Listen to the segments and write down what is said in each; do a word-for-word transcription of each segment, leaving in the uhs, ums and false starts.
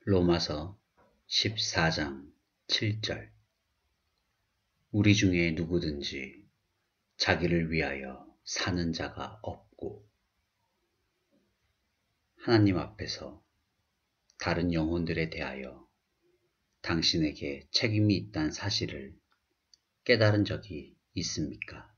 로마서 십사 장 칠 절. 우리 중에 누구든지 자기를 위하여 사는 자가 없고, 하나님 앞에서 다른 영혼들에 대하여 당신에게 책임이 있다는 사실을 깨달은 적이 있습니까?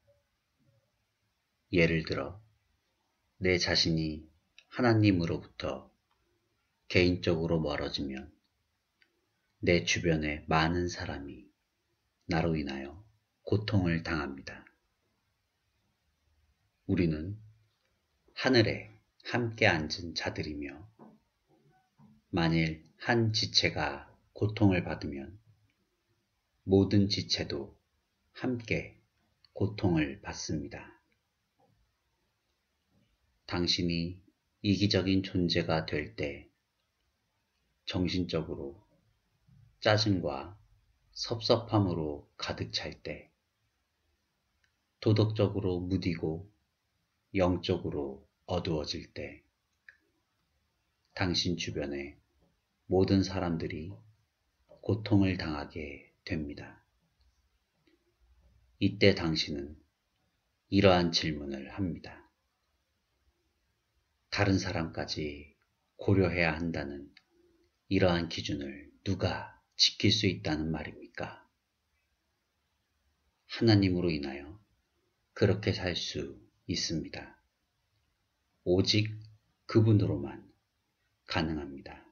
예를 들어 내 자신이 하나님으로부터 개인적으로 멀어지면 내 주변의 많은 사람이 나로 인하여 고통을 당합니다. 우리는 하늘에 함께 앉은 자들이며, 만일 한 지체가 고통을 받으면 모든 지체도 함께 고통을 받습니다. 당신이 이기적인 존재가 될 때 정신적으로 짜증과 섭섭함으로 가득 찰 때, 도덕적으로 무디고 영적으로 어두워질 때, 당신 주변의 모든 사람들이 고통을 당하게 됩니다. 이때 당신은 이러한 질문을 합니다. 다른 사람까지 고려해야 한다는 이러한 기준을 누가 지킬 수 있다는 말입니까? 하나님으로 인하여 그렇게 살 수 있습니다. 오직 그분으로만 가능합니다.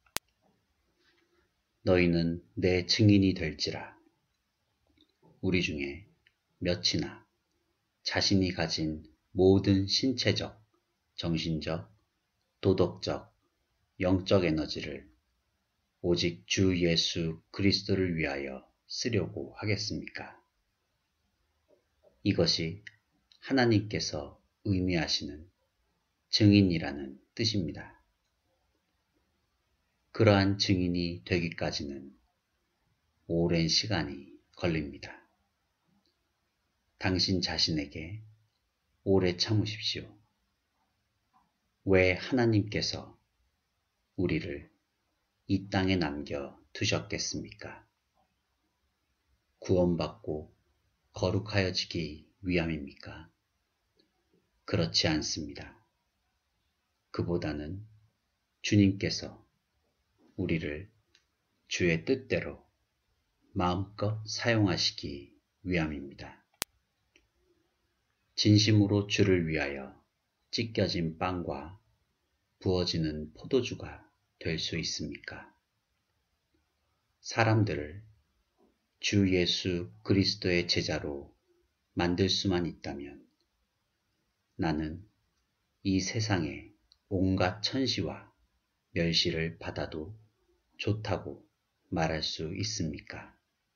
너희는 내 증인이 될지라. 우리 중에 몇이나 자신이 가진 모든 신체적, 정신적, 도덕적, 영적 에너지를 오직 주 예수 그리스도를 위하여 쓰려고 하겠습니까? 이것이 하나님께서 의미하시는 증인이라는 뜻입니다. 그러한 증인이 되기까지는 오랜 시간이 걸립니다. 당신 자신에게 오래 참으십시오. 왜 하나님께서 우리를 이 땅에 남겨 두셨겠습니까? 구원받고 거룩하여지기 위함입니까? 그렇지 않습니다. 그보다는 주님께서 우리를 주의 뜻대로 마음껏 사용하시기 위함입니다. 진심으로 주를 위하여 찢겨진 빵과 부어지는 포도주가 될 수 있습니까? 사람들을 주 예수 그리스도의 제자로 만들 수만 있다면 나는 이 세상의 온갖 천시와 멸시를 받아도 좋다고 말할 수 있습니까?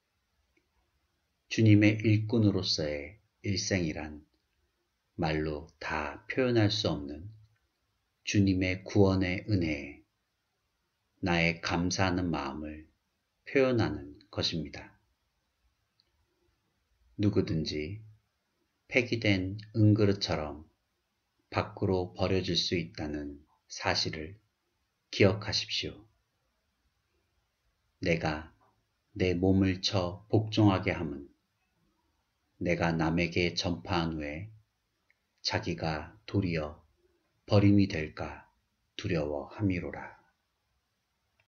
주님의 일꾼으로서의 일생이란 말로 다 표현할 수 없는 주님의 구원의 은혜에 나의 감사하는 마음을 표현하는 것입니다. 누구든지 폐기된 은그릇처럼 밖으로 버려질 수 있다는 사실을 기억하십시오. 내가 내 몸을 쳐 복종하게 함은 내가 남에게 전파한 후에 자기가 도리어 버림이 될까 두려워함이로라.